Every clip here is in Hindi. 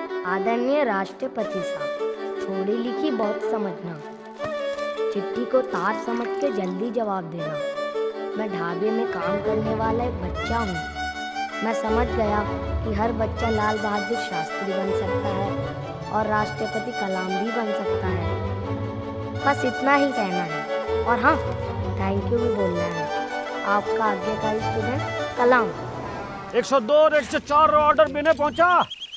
आदरणीय राष्ट्रपति साहब, थोड़ी लिखी बहुत समझना, चिट्ठी को तार समझ के जल्दी जवाब देना। मैं ढाबे में काम करने वाला एक बच्चा हूँ। मैं समझ गया कि हर बच्चा लाल बहादुर शास्त्री बन सकता है और राष्ट्रपति कलाम भी बन सकता है। बस इतना ही कहना है। और हाँ, थैंक यू भी बोलना है। आपका आज्ञाकारी स्टूडेंट कलाम। 102 और 104 ऑर्डर देने पहुंचा।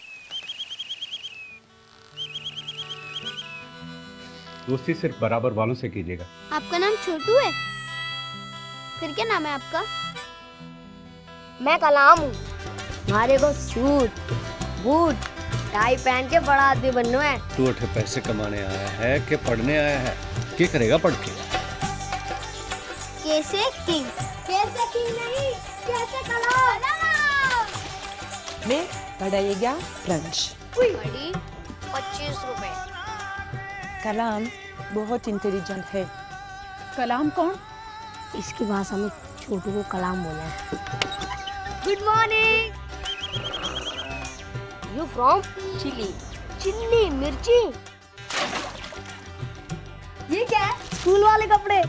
दोस्ती सिर्फ बराबर वालों से कीजिएगा। आपका नाम छोटू है? फिर क्या नाम है आपका? मैं कलाम हूँ। हमारे को सूट, बूट, टाई पहन के बड़ा आदमी बनना है। तू अठे पैसे कमाने आया है कि पढ़ने आया है? क्या करेगा पढ़ के? कैसे किंग? कैसे किंग नहीं, कैसे कलाम? में पढ़ाइएगा फ्रेंच। बड़ी 25 रुपए। कलाम बहुत इंटेलिजेंट है। कलाम कौन? इसकी भाषा में छोटू को कलाम बोला है। Good morning. You from? Chile. Chilli मिर्ची। ये क्या है? स्कूल वाले कपड़े।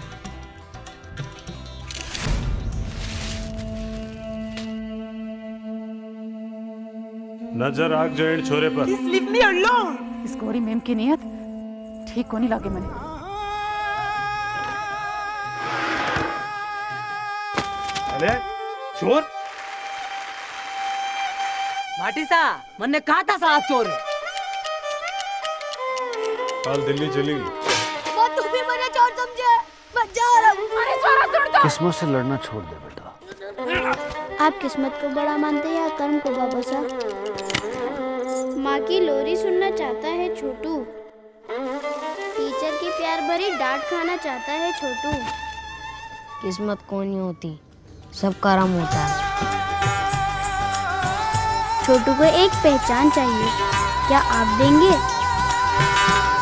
नजर आग जाए छोरे पर। Please leave me alone. इस गौरी मैम की नियत ठीक को नहीं लगे मने। अरे चोर! भाटी सा, मैंने कहा था साहब चोर है। कल दिल्ली चली। वो तू भी मुझे चोर समझे? मैं जा रहा हूँ। अरे छोरा सुन तो। किस्मत से लड़ना छोड़ दे बेटा। आप किस्मत को बड़ा मानते हैं या कर्म को बाबा साहब? माँ की लोरी सुनना चाहता है छोटू। टीचर की प्यार भरी डांट खाना चाहता है छोटू। किस्मत को नहीं होती, सब कर्म होता है। छोटू को एक पहचान चाहिए, क्या आप देंगे?